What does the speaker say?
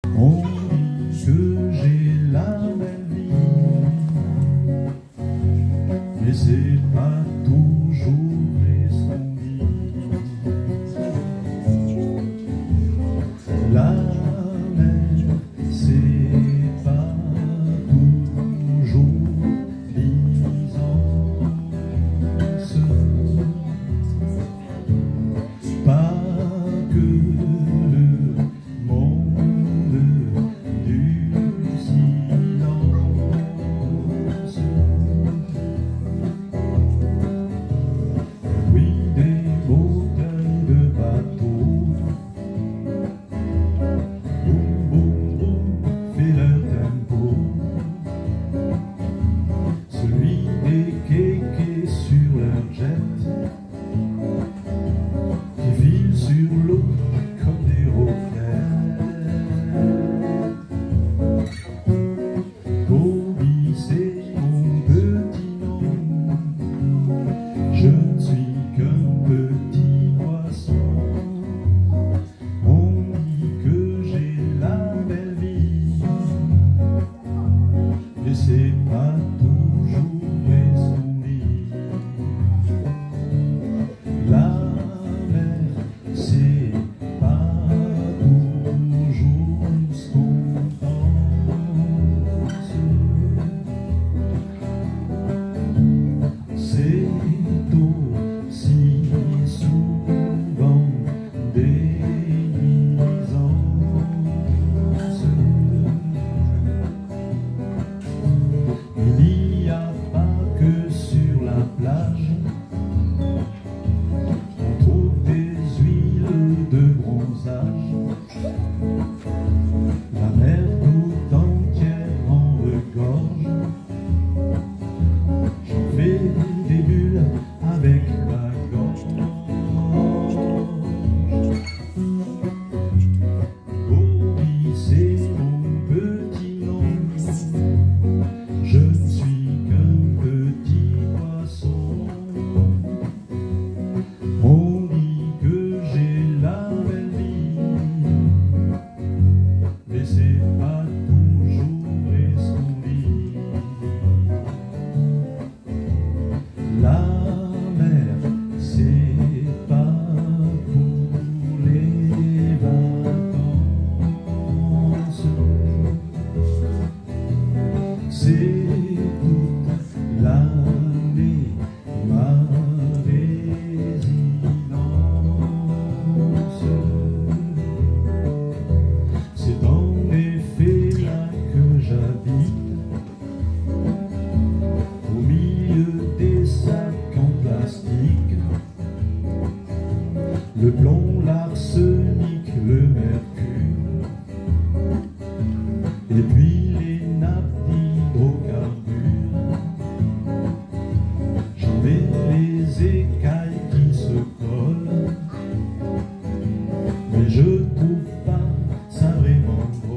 On dit que j'ai la belle vie, mais c'est pas toujours vrai ce qu'on dit. La mer, c'est pas toujours Byzance. Pas que le monde du silence. Oui, des bouteilles de bateau, boum, boum, boum, fait leur tempo. Celui des kékés sur leur jet, qui filent sur l'eau comme des roquettes. Kobe, c'est mon petit nom, je ne suis qu'un petit poisson. On dit que j'ai la belle vie, mais c'est pas toujours vrai ce qu'on dit. La mer, c'est pas toujours ce qu'on pense. C'est aussi souvent des nuisances. Il n'y a pas que sur la plage on trouve des huiles de bronzage. La mer tout entière en regorge. J'en fais des bulles avec ma gorge. Bobby, c'est mon petit nom, je ne suis qu'un petit poisson. On dit que j'ai la belle vie, mais c'est pas toujours vrai ce qu'on dit. La mer, c'est pas pour les vacances, c'est toute l'année ma résidence. C'est en effet là que j'habite, au milieu des sacs en plastique, le plomb, l'arsenic, le mercure, et puis les nappes d'hydrocarbures. J'en ai les écailles qui se collent, mais je trouve pas ça vraiment